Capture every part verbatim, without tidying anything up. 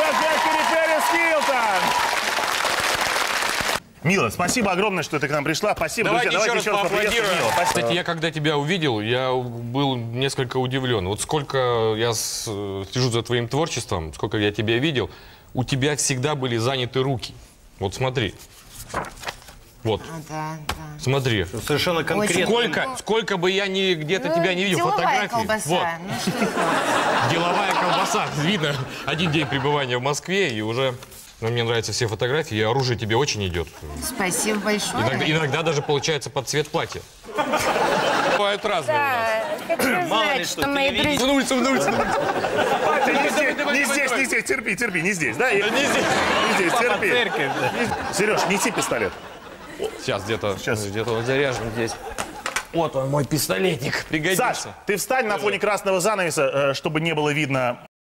Мила, спасибо огромное, что ты к нам пришла. Спасибо, давайте друзья. Давайте еще раз поаплодируем. Кстати, я когда тебя увидел, я был несколько удивлен. Вот сколько я слежу за твоим творчеством, сколько я тебя видел, у тебя всегда были заняты руки. Вот смотри. Вот. А, да, да. Смотри. Совершенно конкретно. Сколько, сколько бы я ни где-то ну, тебя не видел, деловая фотографии. Колбаса. Вот. Ну, что такое? Деловая колбаса. Видно, один день пребывания в Москве, и уже ну, мне нравятся все фотографии, и оружие тебе очень идет. Спасибо большое. Иногда, иногда даже получается под цвет платья. Бывают разные да, хочу знать, что, что мои друзья... На улице, на улице, на улице. Не здесь, не здесь, не здесь, терпи, терпи, не здесь, да? Не здесь, не здесь, терпи. Сереж, неси пистолет. Сейчас где-то, Сейчас. где-то он заряжен здесь. Вот он, мой пистолетик, пригодится. Саш, ты встань на фоне красного занавеса, чтобы не было видно...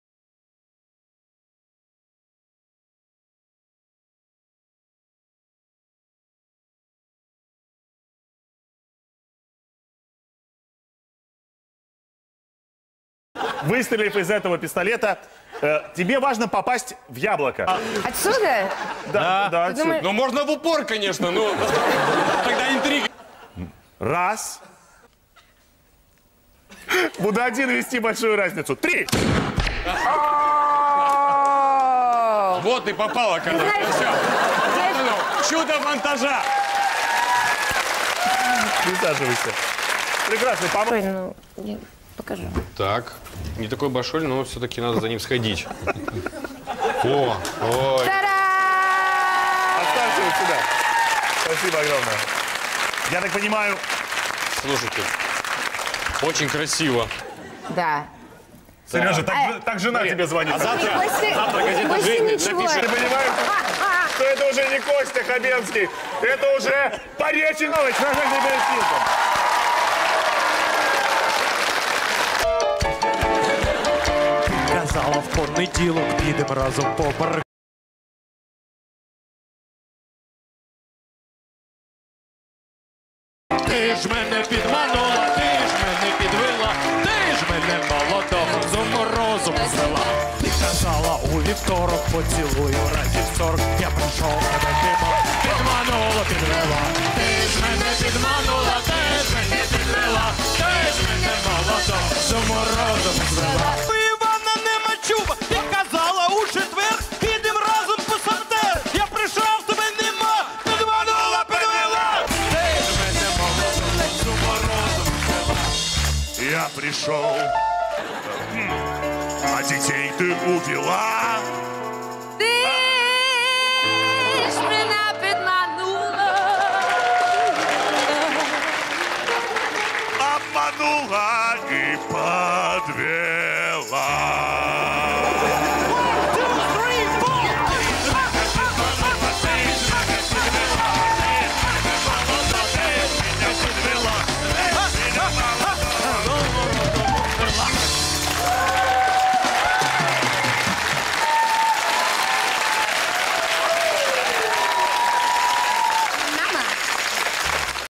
Выстрелив из этого пистолета, э, тебе важно попасть в яблоко. Отсюда? Да, да, да отсюда. Думаю... Ну, можно в упор, конечно, но тогда интрига. Раз. Буду один вести большую разницу. Три. Вот и попала, короче. Все. Вот оно, чудо монтажа. Присаживайся. Прекрасный помощник. Ой, ну, я покажу. Так, не такой большой, но все-таки надо за ним сходить. О, ой. Оставьте вот сюда. Спасибо огромное. Я так понимаю... Слушайте, очень красиво. Да. Сережа, так, А, так жена Мария, тебе звонит. А завтра, После- завтра газета после «Жизнь» ничего. напишет. Ты понимаешь, что это уже не Костя Хабенский, это уже Пореченович. Казала, в понеділок підемо разом по бар. Ти ж мене підманула, ти ж мене підвела, ти ж мене молодого з морозом звела. Ти казала у вівторок поцілую разів сорок. Я прийшов, тебе дима, підманула, підвела. Ти ж мене підманула, ти ж мене підвела, ти ж мене молодого з морозом звела. Івана Немачуба, ти казала у четвер, підем разом по сортир. Я прийшов, тебе нема, підманула, підвела. Ти ж мене молодого з морозом звела. Я пришел, а детей ты увела. Ти ж мене підманула. Обманула и подвела.